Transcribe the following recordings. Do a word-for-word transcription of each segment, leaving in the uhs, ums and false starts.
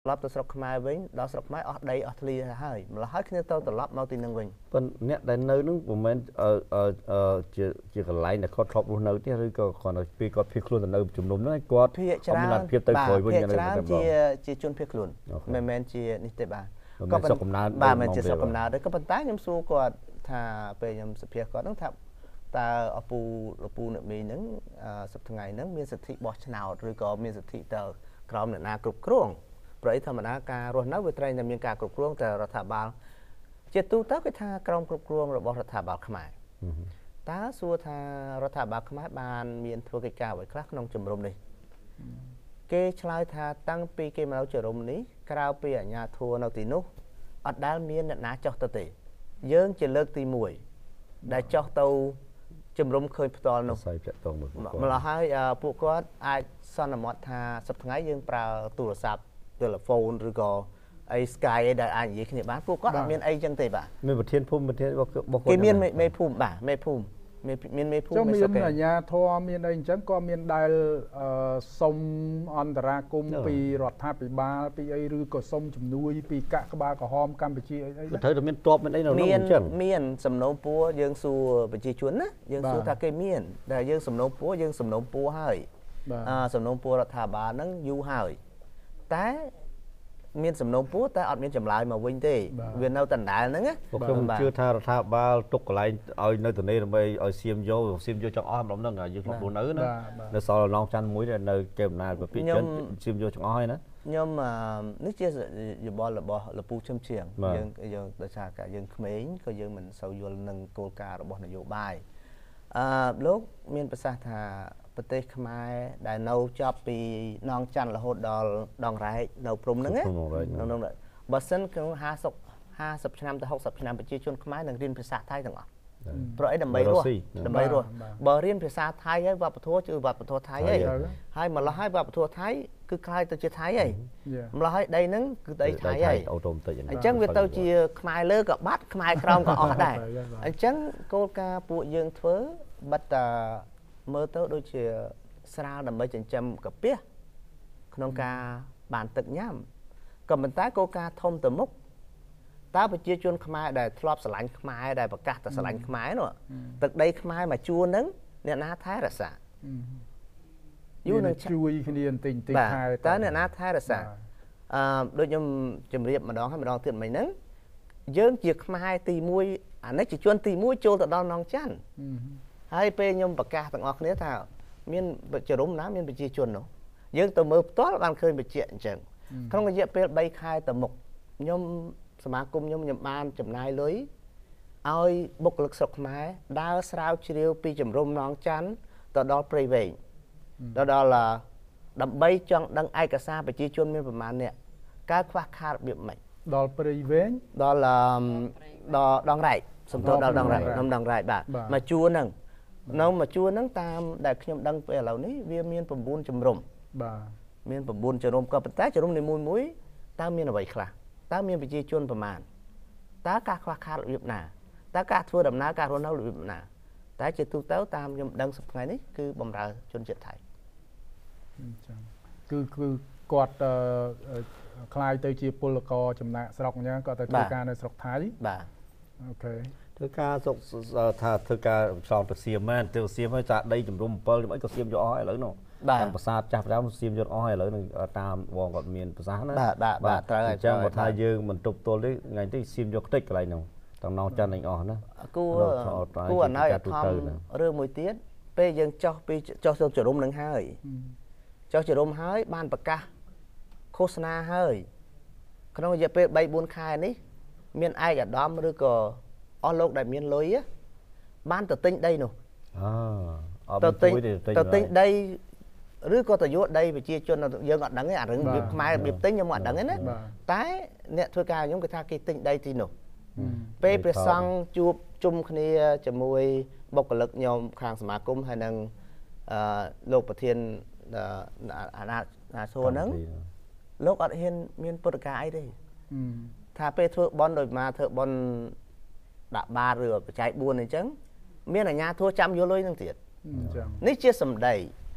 ឡប់ទៅស្រុកខ្មែរវិញដល់ស្រុកខ្មែរអស់ដីអស់ធ្លីហើយម្ល៉េះហើយគ្នាទៅត្រឡប់មកទីនឹងវិញប៉ុន្តែអ្នកដែលនៅនឹងមិនមែនអឺអឺជាជាកន្លែងដែលគាត់ធ្លាប់រស់នៅទេឬក៏គាត់ទៅពីគាត់ភៀសខ្លួនទៅនៅជំនុំហ្នឹងគាត់មានលទ្ធភាពទៅក្រោយវិញយ៉ាងណាជាជាជនភៀសខ្លួនមិនមែនជានេះទេបាទក៏សុខកំណើតបាទមិនជាសុខកំណើតទេក៏ប៉ុន្តែខ្ញុំសួរគាត់ថាពេលខ្ញុំសភាគាត់ហ្នឹងថាតើអពូលពូអ្នកមីហ្នឹងសប្តាហ៍ថ្ងៃហ្នឹងមានសិទ្ធិបោះឆ្នោតឬក៏មានសិទ្ធិទៅក្រោមអ្នកណាគ្រប់គ្រងព្រោះអីធម្មតាការរស់នៅវាត្រូវតែមានការគ្រប់គ្រងតែរដ្ឋាភិបាលជាទូទៅគេថាក្រមគ្រប់គ្រងរបស់រដ្ឋាភិបាលខ្មែរតើសួរថារដ្ឋាភិបាលខ្មែរបានមានធ្វើកិច្ចការអ្វីខ្លះក្នុងជំរំនេះគេឆ្លើយថាតាំងពីគេមកនៅជំរំនេះក្រៅពីអាជ្ញាធរនៅទីនោះអត់ដែលមានអ្នកណាចុះទៅទេយើងជាលើកទីមួយដែលចុះទៅជំរំឃើញផ្ទាល់នោះស្អីចាក់តងមើលម្ល៉េះហើយពួកគាត់អាចសន្មតថាសប្តាហ៍ថ្ងៃយើងប្រើទូរស័ព្ទtelephone ឬក៏អី Sky អីដែលអាចនិយាយគ្នាបានពួកគាត់អត់មានអីចឹងទេបាទមានប្រធានភូមិប្រធានរបស់គាត់គេមានមេភូមិបាទមេភូមិមានមេភូមិមានអាជ្ញាធរមានអីអញ្ចឹងក៏មានដែលសុំអន្តរាគមពីរដ្ឋាភិបាលពីអីឬក៏សុំជំនួយពីកាក់ក្បាលក្រហមកម្ពុជាអីអីត្រូវតែមានតបមានអីនៅនោះអញ្ចឹងមានសំណូមពរយើងសួរប្រជាជនណាយើងសួរថាគេមានដែលយើងសំណូមពរយើងសំណូមពរហើយអឺសំណូមពររដ្ឋាភិបាលហ្នឹងយូរហើយតែមានសំណូមពរតែអត់មានចម្លើយមកវិញទេវានៅដដែលហ្នឹងណាខ្ញុំជឿថារដ្ឋាភិបាលទុកកន្លែងឲ្យនៅទនេដើម្បីឲ្យសៀមយកសៀមយកចង់អស់ម្ដងហ្នឹងយើងក្នុងនោះនៅណានៅសល់ឡងច័ន្ទមួយនៅកេបណាលពីចិនសៀមយកចង់អស់ហើយណាខ្ញុំនេះជាយោបល់របស់លពូឈឹមជាងយើងយើងដោយសារកាយើងក្មេងក៏យើងមិនសូវយល់នឹងគោលការណ៍របស់នយោបាយអឺលោកមានប្រសាសន៍ថាប្រទេសខ្មែរដែលនៅចាប់ពីនងច័ន្ទរហូតដល់ដងរែកនៅព្រំហ្នឹងណាក្នុងបើសិនក្នុងห้าสิบ ห้าสิบឆ្នាំទៅหกสิบឆ្នាំប្រជាជនខ្មែរនឹងរៀនភាសាថៃទាំងអស់ព្រោះអីដើម្បីរស់ដើម្បីរស់បើរៀនភាសាថៃហើយវប្បធម៌គឺវប្បធម៌ថៃហើយហើយម្ល៉េះហើយវប្បធម៌ថៃគឺคล้ายទៅជាថៃហើយម្ល៉េះហើយដីហ្នឹងគឺដីថៃហើយអូតូម៉ាទិកអញ្ចឹងវាទៅជាខ្មែរលើក៏បាត់ខ្មែរក្រោមក៏អស់ដែរអញ្ចឹងគោលការណ៍ពួកយើងធ្វើបិទតាមើលទៅដូចជាស្រាលដើម្បីចិញ្ចឹមកាពះក្នុងការបានទឹកញ៉ាំក៏ប៉ុន្តែគោលការណ៍ធំទៅមុខតើប្រជាជនខ្មែរដែលធ្លាប់ស្រឡាញ់ខ្មែរដែលប្រកាសតែស្រឡាញ់ខ្មែរនោះទឹកដីខ្មែរមកជួរហ្នឹងអ្នកណាថែរក្សាយូរនឹងជួយគ្នាបន្តិចបន្តិចថែតើអ្នកណាថែរក្សាអឺដូចខ្ញុំជម្រាបម្ដងហើយម្ដងទៀតមិញហ្នឹងយើងជាខ្មែរទីមួយអានេះជាជនទីមួយចូលទៅដល់នងច័ន្ទហើយពេលខ្ញុំប្រកាសទាំងអស់គ្នាថាមានចរុំណាមានប្រជាជននោះយើងទៅមើលផ្ទាល់បានឃើញបញ្ជាក់អញ្ចឹងក្នុងរយៈពេលបីខែទៅមុខខ្ញុំសមាគមខ្ញុំខ្ញុំបានចំណាយលុយឲ្យបុគ្គលិកស្រុកខ្មែរដើរស្រាវជ្រាវពីជំរំនងច័ន្ទទៅដល់ព្រៃវែងទៅដល់ដើម្បីចង់ដឹងឯកសារប្រជាជនមានប្រមាណអ្នកកើតខ្វះខាតរបៀបម៉េចដល់ព្រៃវែងដល់ដល់ដងរែកសំដៅដល់ដងរែកក្នុងដងរែកបាទមកជួរហ្នឹងនៅមកជួរហ្នឹងតាមដែលខ្ញុំដឹងពេលឥឡូវនេះវាមាន៩ជំរំបាទមាន៩ជំរំក៏ប៉ុន្តែជំរំនីមួយៗតើមានអ្វីខ្លះតើមានប្រជាជនប្រមាណតើការខ្វះខាតរបៀបណាតើការធ្វើដំណើរការរស់នៅរបៀបណាតែជាទូទៅតាមខ្ញុំដឹងសប្តាហ៍នេះគឺបម្រើជនជាតិថៃអញ្ចឹងគឺគឺគាត់คล้ายទៅជាពលករចំណាក់ស្រុកអញ្ចឹងគាត់ទៅធ្វើការនៅស្រុកថៃបាទអូខេធ្វើការសុកថាធ្វើការឆ្លងទៅសៀមមែនទៅសៀមហើយចាដីជំរុំ7ខ្ញុំអីក៏សៀមយកអស់ឥឡូវនោះតាមប្រាសាទចាស់ប្រាំសៀមយកអស់ឥឡូវនឹងតាមបងគាត់មានប្រសាសន៍ណាបាទបាទបាទត្រូវហើយអញ្ចឹងគាត់ថាយើងមិនទប់ទល់ទេថ្ងៃនេះសៀមយកខ្ទេចកន្លែងនោះទាំងនងច័ន្ទនឹងអស់ណាគួរគួរអណ័យអធមរឿងមួយទៀតពេលយើងចោះពីចោះទៅចរុំនឹងហើយចោះចរុំហើយបានប្រកាសឃោសនាហើយក្នុងរយៈពេលបីបួនខែនេះមានឯកឧត្តមឬក៏អស់លោកដែលមានលុយបានទៅទិញដីនោះអឺទៅទិញទៅទិញដីឬក៏ទៅយកដីប្រជាជនយើងអត់ដឹងទេអារឿងវាខ្មែរវាទិញខ្ញុំអត់ដឹងទេណាតែអ្នកធ្វើការខ្ញុំគេថាគេទិញដីទីនោះពេលព្រះសង្ឃជួបជុំគ្នាជាមួយបុគ្គលិកខ្ញុំខាងសមាគមហើយនឹងអឺលោកប្រធានអាណាអាសួរហ្នឹងលោកអត់ហ៊ានមានពុតកាអីទេថាពេលធ្វើបន់ដោយមកធ្វើបន់ដាក់បាតឬបច្ច័យបួនអញ្ចឹងមានអាជ្ញាធរចាំយកលុយនឹងទៀតអញ្ចឹងនេះជាសម្ដី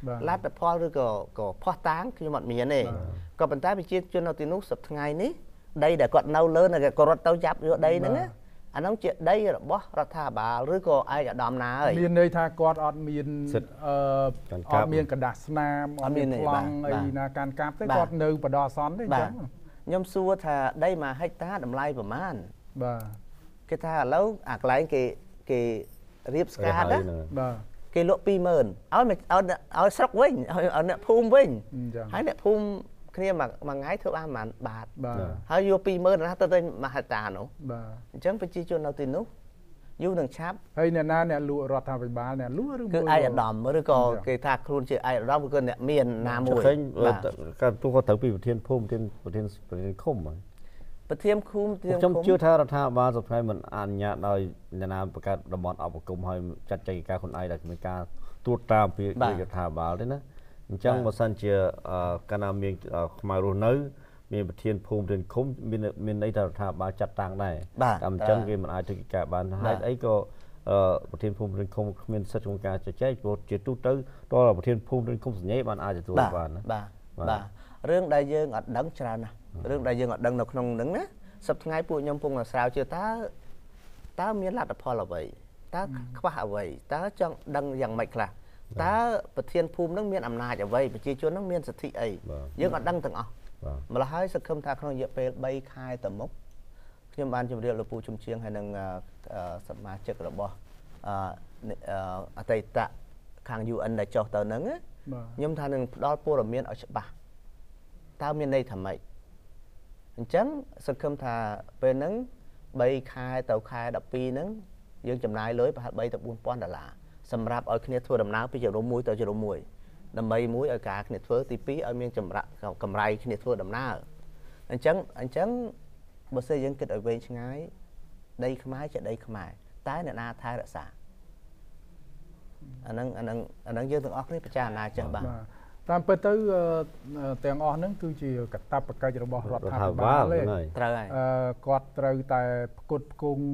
លទ្ធផលឬក៏ក៏ផោះតាងខ្ញុំអត់មានទេក៏ប៉ុន្តែប្រជាជននៅទីនោះសប្តាហ៍ថ្ងៃនេះដីដែលគាត់នៅលើនៅគាត់រត់ទៅចាប់យកដីហ្នឹងណាអានោះជាដីរបស់រដ្ឋាភិបាលឬក៏ឯកឧត្តមណាហើយមានន័យថាគាត់អត់មានអឺអត់មានកដាស់ស្នាមអត់មានប្លង់អីណាការកាប់ទេគាត់នៅបដិសន្នទេអញ្ចឹងខ្ញុំសួរថាដីមួយហិកតាតម្លៃប្រមាណបាទគេថាឥឡូវអាកន្លែងគេគេរៀបស្កាតណាបាទគេលក់ ពីរម៉ឺន ឲ្យឲ្យឲ្យស្រុកវិញឲ្យអ្នកភូមិវិញហើយអ្នកភូមិគ្នាមួយថ្ងៃធ្វើបានប្រហែលបាតហើយយក ពីរម៉ឺន ណាទៅទៅមហិតានោះបាទអញ្ចឹងប្រជាជននៅទីនោះយូរនឹងឆាប់ហើយអ្នកណាអ្នកលក់រដ្ឋាភិបាលអ្នកលក់ឬគឺឯកឧត្តមឬក៏គេថាខ្លួនជាឯកឧត្តមឬក៏អ្នកមានណាមួយឃើញគាត់ទូគាត់ត្រូវពីប្រធានភូមិប្រធានប្រធានប្រធានឃុំប្រធានឃុំខ្ញុំជឿថារដ្ឋាភិបាលសប្តាហ៍មិនអនុញ្ញាតឲ្យអ្នកណាបង្កើតតំបន់អប់រំឲ្យចាត់ចែងការខ្លួនឯងដែលមានការត្រួតត្រាពីរដ្ឋាភិបាលទេណាអញ្ចឹងបើសិនជាកាលណាមានខ្មៅរស់នៅមានប្រធានភូមិប្រធានឃុំមានមានន័យថារដ្ឋាភិបាលចាត់តាំងដែរតែអញ្ចឹងគេមិនអាចធ្វើកិច្ចការបានហើយអីក៏ប្រធានភូមិប្រធានឃុំគ្មានសិទ្ធិក្នុងការជជែកព្រោះជាទូទៅតើប្រធានភូមិប្រធានឃុំសញ្ញេបានអាចទទួលបានណាបាទបាទរឿងដែលយើងអត់ដឹងច្រើនណាស់រឿងដែលយើងអត់ដឹងនៅក្នុងហ្នឹងណាសប្តាហ៍ថ្ងៃពួកខ្ញុំពងស្រាវជ្រាវតើតើមានលទ្ធផលអ្វីតើខ្វះអ្វីតើចង់ដឹងយ៉ាងម៉េចខ្លះតើប្រធានភូមិនឹងមានអំណាចអ្វីប្រជាជននឹងមានសិទ្ធិអីយើងអត់ដឹងទាំងអស់ម្ល៉េះហើយសង្ឃឹមថាក្នុងរយៈពេលបីខែទៅមុខខ្ញុំបានជម្រាបលោកពូជំជាងហើយនឹងសមាជិករបស់អតីតខាង ยู เอ็น ដែលចុះទៅហ្នឹងខ្ញុំថានឹងផ្ដល់ព័ត៌មានឲ្យច្បាស់តើមានន័យថាម៉េចអញ្ចឹងសង្ឃឹមថាពេលហ្នឹងបីខែទៅខែដប់ពីរហ្នឹងយើងចំណាយលុយប្រហែលបីទៅបួនពាន់ដុល្លារសម្រាប់ឲ្យគ្នាធ្វើដំណើរពីជំរំមួយទៅជំរំមួយដើម្បីមួយឲ្យការគ្នាធ្វើទីពីរឲ្យមានចម្រាក់កម្រៃគ្នាធ្វើដំណើរអញ្ចឹងអញ្ចឹងបើសិនយើងគិតឲ្យវែងឆ្ងាយដីខ្មែរជាដីខ្មែរតែអ្នកណាថែរក្សាអាហ្នឹងអាហ្នឹងអាហ្នឹងយើងទាំងអស់គ្នាពិចារណាចេះបាទតាមពិតទៅទាំងអស់ហ្នឹងគឺជាកាតព្វកិច្ចរបស់រដ្ឋាភិបាលទេត្រូវហើយគាត់ត្រូវតែផ្គត់ផ្គង់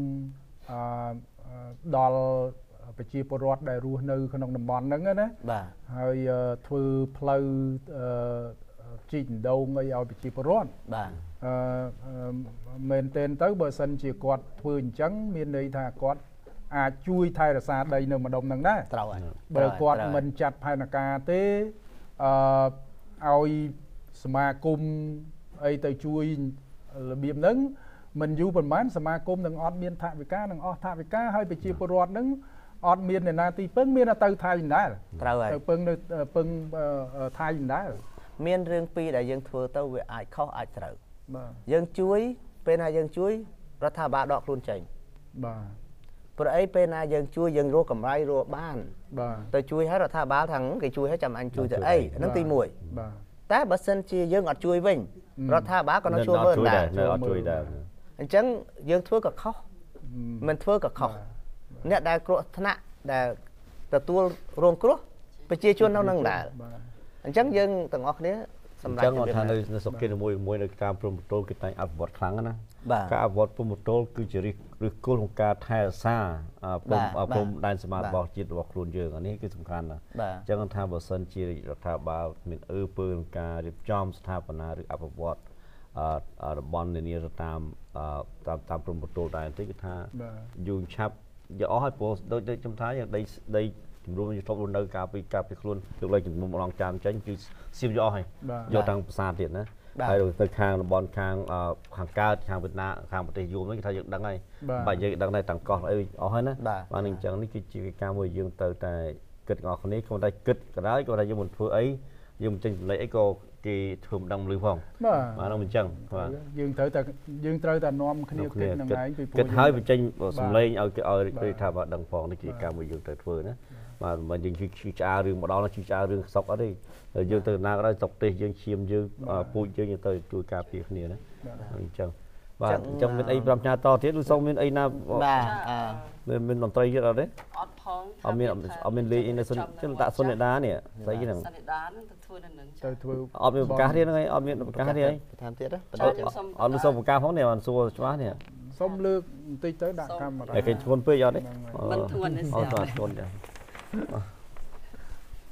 ដល់ប្រជាពលរដ្ឋដែលរស់នៅក្នុងតំបន់ហ្នឹងណាបាទហើយធ្វើផ្លូវជីកដងអីឲ្យប្រជាពលរដ្ឋបាទអឺមែនទែនទៅបើសិនជាគាត់ធ្វើអញ្ចឹងមានន័យថាគាត់អាចជួយថែរក្សាដីនៅម្ដុំហ្នឹងដែរត្រូវហើយបើគាត់មិនចាត់ផែនការទេអឺឲ្យសមាគមអីទៅជួយរបៀបហ្នឹងមិនយូរប៉ុន្មានសមាគមនឹងអត់មានថវិកានឹងអស់ថវិកាហើយប្រជាពលរដ្ឋហ្នឹងអត់មានអ្នកណាទីពឹងមានតែទៅថៃដែរត្រូវហើយទៅពឹងនៅពឹងថៃដែរមានរឿងពីរដែលយើងធ្វើទៅវាអាចខុសអាចត្រូវបាទយើងជួយពេលណាយើងជួយរដ្ឋាភិបាលដកខ្លួនចេញបាទព្រោះអីពេលណាយើងជួយយើងរកកម្រៃរកបានបាទទៅជួយឲ្យរដ្ឋាភិបាលថាគេជួយឲ្យចាំអញជួយទៅអីហ្នឹងទីមួយបាទតែបើសិនជាយើងអត់ជួយវិញរដ្ឋាភិបាលក៏នៅជួយមើលដែរអត់ជួយដែរអញ្ចឹងយើងធ្វើក៏ខុសមិនធ្វើក៏ខុសអ្នកដែលគ្រោះថ្នាក់ដែលទទួលរងគ្រោះប្រជាជននៅនឹងដែរអញ្ចឹងយើងទាំងអស់គ្នាសម្រាប់អញ្ចឹងថានៅស្រុកគេមួយមួយនៅតាមព្រំប្រទល់គេតែងអភិវឌ្ឍខ្លាំងណាការអភិវឌ្ឍព្រំប្រទល់គឺជាឫសឫសគល់ក្នុងការថែរក្សាព្រំព្រំដែនសម្បត្តិរបស់ជាតិរបស់ខ្លួនយើងអានេះគឺសំខាន់ណាស់អញ្ចឹងថាបើសិនជារដ្ឋាភិបាលមានអើពើក្នុងការរៀបចំស្ថាបនាឬអភិវឌ្ឍតំបន់នានាទៅតាមតាមតាមព្រំប្រទល់ដែរបន្តិចគឺថាយូរឆាប់យកអស់ហើយព្រោះដូចដូចខ្ញុំថាយ៉ាងដីដីជំរុំយុទ្ធរស់នៅការពីការពីខ្លួនយកលេខជំនុំឡងចាមចេញគឺសៀមយកអស់ហើយយកតាំងភាសាទៀតណាហើយទៅខាងតំបន់ខាងខាងកើតខាងវៀតណាមខាងប្រទេសយូរហ្នឹងគេថាយើងដឹងហើយបាច់យើងដឹងដែរតាំងកោះអីអស់ហើយណាបាទអញ្ចឹងនេះគឺជាការមួយយើងទៅតែគិតទាំងអស់គ្នាគ្រាន់តែគិតក៏ដោយគាត់ថាយើងមិនធ្វើអីយើងមិនចេញសម្លេចអីក៏គេធ្វើមិនដឹងលឺផងបាទហ្នឹងអញ្ចឹងបាទយើងត្រូវតែយើងត្រូវតែនាំគ្នាគិតនឹងឯងពីព្រោះគិតហើយបញ្ចេញសម្លេងឲ្យគេឲ្យគេថាបាទដឹងផងនេះជាការមួយយើងត្រូវធ្វើណាបាទមិនយើងជឿឆ្អារឿងម្ដងជឿឆ្អារឿងសក់អត់ទេយើងទៅណាក៏ដោយស្រុកទេសយើងឈាមយើងពូជយើងទៅជួយការពារគ្នាណាអញ្ចឹងបាទអញ្ចឹងមានអីប្រាំផ្ញើតទៀតឬសូមមានអីណាបាទអឺមានមន្ត្រីទៀតអត់ទេអត់ផងអត់មានអត់មានលេខអីនៅសុនចឹងតាក់សុននេដានេះស្អីហ្នឹងសុននេដាហ្នឹងទៅធ្វើនៅនឹងទៅធ្វើអត់មានប្រកាសទៀតហ្នឹងឯងអត់មានប្រកាសទៀតឯងបន្ថែមទៀតណាអត់មានសូមប្រកាសផងនេះអត់សួរច្បាស់នេះសូមលើកបន្តិចទៅដាក់កាមេរ៉ាគេធ្ងន់ពេកអត់ទេមិនធ្ងន់ទេអត់ធ្ងន់ចា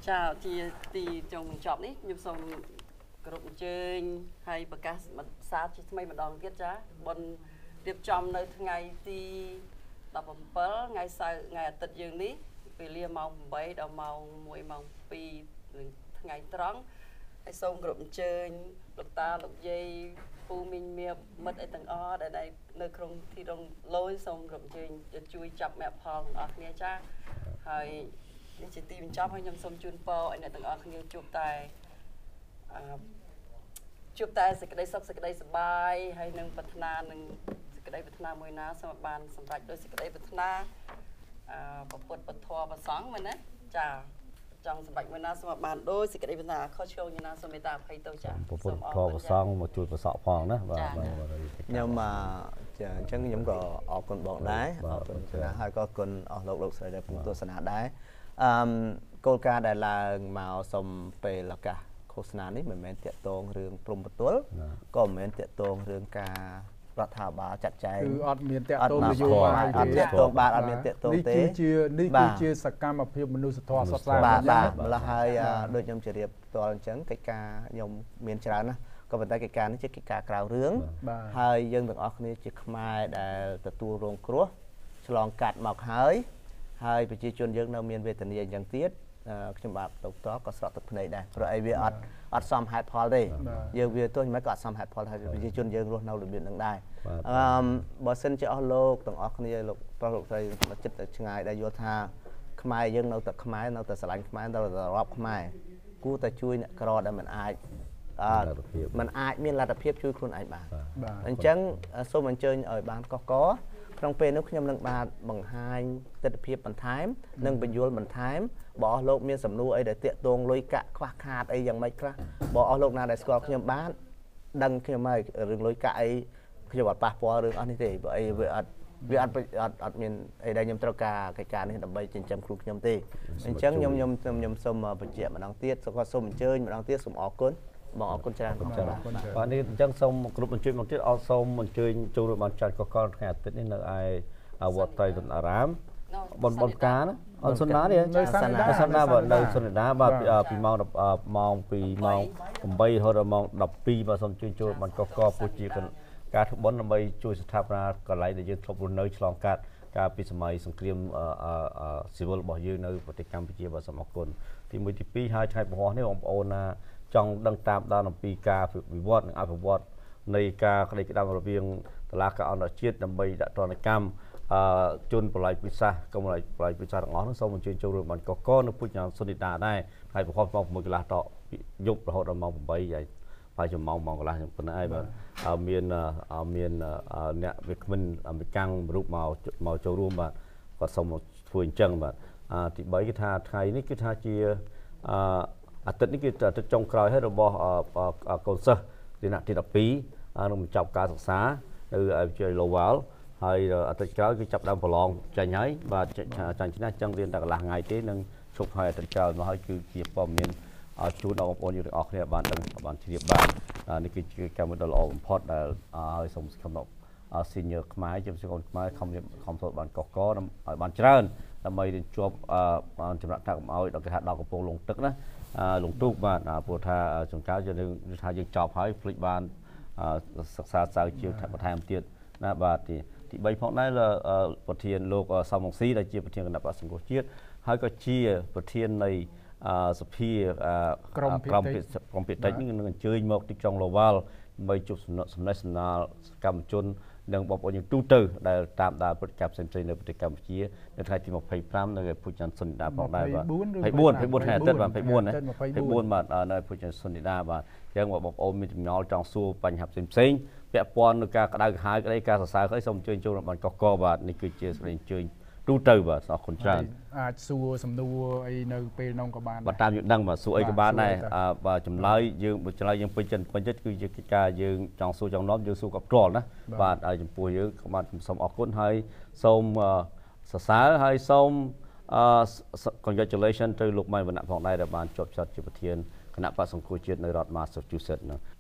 ចាជាទីចុងបញ្ចប់នេះខ្ញុំសូមគ្រប់អញ្ជើញហើយប្រកាសសារជាថ្មីម្ដងទៀតចាបុណ្យរៀបចំនៅថ្ងៃទីដប់ប្រាំពីរថ្ងៃសៅរ៍ថ្ងៃអាទិត្យយើងនេះវេលាម៉ោងeightដល់ម៉ោងoneម៉ោងtwoនឹងថ្ងៃត្រង់ហើយសូមគ្រប់អញ្ជើញលោកតាលោកយាយពូមីងមៀបមិត្តអីទាំងអស់ដែលនៅក្នុងទីរងលយសូមគ្រប់អញ្ជើញជួយចាប់មគ្គផលទាំងអស់គ្នាចាហើយនេះជាទីបញ្ចប់ហើយខ្ញុំសូមជូនពរឲ្យអ្នកទាំងអស់គ្នាជួបតែអឺជួបតែសេចក្តីសុខសេចក្តីសប្បាយហើយនឹងប្រាថ្នានឹងសេចក្តីប្រាថ្នាមួយណាសូមបានសម្រេចដោយសេចក្តីប្រាថ្នាអឺពុទ្ធពធព្រះសង្ឃមែនណាចាចង់សម្រេចមួយណាសូមបានដោយសេចក្តីប្រាថ្នាខុសឆ្គងយ៉ាងណាសូមមេត្តាអភ័យទោសចាពុទ្ធពធព្រះសង្ឃមកជួយប្រសក់ផងណាបាទខ្ញុំចាអញ្ចឹងខ្ញុំក៏អរគុណបងដែរអរគុណច្រើនហើយក៏អរគុណអស់លោកលោកស្រីដែលពុំទស្សនាដែរអឺគោលការណ៍ដែលឡើងមកសុំពេលឱកាសឃោសនានេះមិនមែនតាក់ទងរឿងព្រំប្រទល់ក៏មិនមែនតាក់ទងរឿងការរដ្ឋាភិបាលចាត់ចែងគឺអត់មានតាក់ទងនយោបាយអត់តាក់ទងបាទអត់មានតាក់ទងទេនេះគឺជានេះគឺជាសកម្មភាពមនុស្សធម៌សុទ្ធសាធបាទបាទម្ល៉េះហើយដូចខ្ញុំជម្រាបផ្ទាល់អញ្ចឹងកិច្ចការខ្ញុំមានច្រើនណាស់ក៏ប៉ុន្តែកិច្ចការនេះជាកិច្ចការក្រៅរឿងហើយយើងទាំងអស់គ្នាជាខ្មែរដែលទទួលរងគ្រោះឆ្លងកាត់មកហើយហើយប្រជាជនយើងនៅមានវេទនាអញ្ចឹងទៀតខ្ញុំបាទដុកទ័រក៏ស្រក់ទឹកភ្នែកដែរព្រោះអីវាអត់អត់សមហេតុផលទេយើងវាទោះមិនក៏អត់សមហេតុផលហើយប្រជាជនយើងរស់នៅរបៀបហ្នឹងដែរអឺបើសិនជាអស់លោកទាំងអស់គ្នាលោកប្រុសលោកស្រីចិត្តតែឆ្ងាយដែលយល់ថាខ្មែរយើងនៅតែខ្មែរនៅតែស្រឡាញ់ខ្មែរនៅតែរាប់ខ្មែរគួរតែជួយអ្នកក្រដែលមិនអាចអឺมันអាចមានលទ្ធភាពជួយខ្លួនឯងបានអញ្ចឹងសូមអញ្ជើញឲ្យបានកកកក្នុងពេលនោះខ្ញុំនឹងបានបង្ហាញទស្សនវិជ្ជាបន្ថែមនិងបញ្យលបន្ថែមបើអស់លោកមានសំណួរអីដែលតាក់ទងលុយកាក់ខ្វះខាតអីយ៉ាងម៉េចខ្លះបើអស់លោកណាដែលស្គាល់ខ្ញុំបានដឹងខ្ញុំហើយរឿងលុយកាក់អីខ្ញុំអត់ប៉ះពាល់រឿងអស់នេះទេបើអីវាអត់វាអត់អត់អត់មានអីដែលខ្ញុំត្រូវការកិច្ចការនេះដើម្បីចិញ្ចឹមគ្រូខ្ញុំទេអញ្ចឹងខ្ញុំខ្ញុំខ្ញុំសូមបញ្ជាក់ម្ដងទៀតក៏សូមអញ្ជើញម្ដងទៀតសូមអរគុណបងអរគុណច្រើនបងបាទនេះអញ្ចឹងសូមគ្រប់អញ្ជើញមកទៀតអរសូមអញ្ជើញចូលរួមបានចាត់កកថ្ងៃអាទិត្យនេះនៅឯវត្តត្រៃរតអារាមបនបនការណាអត់សុនដានេះនៅសុនដាសុនដាបាទនៅសុនដាបាទពីម៉ោងម៉ោងពីម៉ោងeightរហូតដល់ម៉ោងtwelveបាទសូមអញ្ជើញចូលបានកកពុជជាការធ្វើបុណ្យដើម្បីជួយស្ថាបនាកន្លែងដែលយើងធ្លាប់រស់នៅឆ្លងកាត់កាលពីសម័យសង្គ្រាមស៊ីវិលរបស់យើងនៅប្រទេសកម្ពុជាបាទសូមអរគុណទីមួយទីពីរហើយថ្ងៃពហុនេះបងប្អូនណាចង់ដឹងតាមដានអំពីការវិវត្តនិងអភិវឌ្ឍនៃការក្តីក្តាំរវាងតុលាការអន្តរជាតិដើម្បីដាក់ទណ្ឌកម្មអឺជនបលាយពិសាកុំបលាយបលាយពិសាទាំងអស់នោះសូមអញ្ជើញចូលរួមបានកកនៅពុជសុនិតាដែរហើយប្រហែលម៉ោងsixកន្លះតយប់រហូតដល់ម៉ោងeightហើយហើយចំម៉ោងម៉ោងកន្លះយ៉ាងប៉ុណ្ណឹងហើយបាទមានមានអ្នកវាគ្មិនអមេរិកាំងរូបមកមកចូលរួមបាទគាត់សូមធ្វើអញ្ចឹងបាទទី3គឺថាថ្ងៃនេះគឺថាជាអឺអាទិត្យនេះគឺអាទិត្យចុងក្រោយហើយរបស់កូនសិស្សទីថ្នាក់ទីtwelveនឹងបញ្ចប់ការសិក្សានៅវិទ្យាល័យ Lowell ហើយអាទិត្យក្រោយគឺចាប់ដើមប្រឡងចាញ់ហើយបាទចាញ់ឈ្នះចឹងរៀនតែកន្លះថ្ងៃទេនឹងឈប់ហើយអាទិត្យក្រោយមកហើយគឺជាព័ត៌មានជូនដល់បងប្អូនយើងទាំងអស់គ្នាបានដឹងបានជ្រាបបាននេះគឺជាកម្មវិធីដ៏ល្អបំផុតដែលឲ្យសូមស្គមដល់ senior ខ្មែរជាពិសេសកូនខ្មែរខំខំសូត្របានកកឲ្យបានច្រើនដើម្បីរៀនជាប់បានចម្រាក់តាក់ឲ្យដល់គេថាដល់កំពង់លងទឹកណាលងទូកបាទព្រោះថាចង្កោយើងថាយើងចប់ហើយភ្លេចបានសិក្សាសៅជាបន្ថែមទៀតណាបាទទីទី3ផងដែរប្រធានលោកសំរងស៊ីដែលជាប្រធានគណៈបក្សសង្គ្រោះជាតិហើយក៏ជាប្រធាននៃសភាក្រុមក្រុមក្រុមភាគតិចនឹងអញ្ជើញមកទីក្រុង Lowell ដើម្បីជួបសំណេះសំណាលសកម្មជននិងបងប្អូនយើងទូទៅដែលតាមដានព្រឹត្តិការណ៍ផ្សេងៗនៅប្រទេសកម្ពុជានៅថ្ងៃទីtwenty-fiveនៅភូច័ន្ទសុនិដាផងដែរបាទtwenty-fourថ្ងៃអាទិត្យបាទtwenty-fourណាtwenty-fourបាទនៅភូច័ន្ទសុនិដាបាទអញ្ចឹងបងប្អូនមានចំណល់ចង់សួរបញ្ហាផ្សេងផ្សេងពាក់ព័ន្ធនឹងការក្តៅក្រហាយក្តីការសរសើរក្តីសូមអញ្ជើញចូលបានកកបាទនេះគឺជាសេចក្តីអញ្ជើញទូទៅបាទអរគុណច្រើនអាចសួរសំណួរអីនៅពេលនោះក៏បានបាទតាមយើងដឹងបាទសួរអីក៏បានដែរបាទចម្លើយយើងចម្លើយយើងពេញចិត្តពេញចិត្តគឺជាកិច្ចការយើងចង់សួរចង់នាំយើងសួរក៏ផ្ទាល់ណាបាទហើយចំពោះយើងក៏បានសូមអរគុណហើយសូមសរសើរហើយសូម congratulation ទៅលោកម៉ៃវណ្ណៈផងដែរដែលបានជាប់ចាត់ជាប្រធានគណៈបក្សសង្គ្រោះជាតិនៅរដ្ឋ Massachusetts នោះ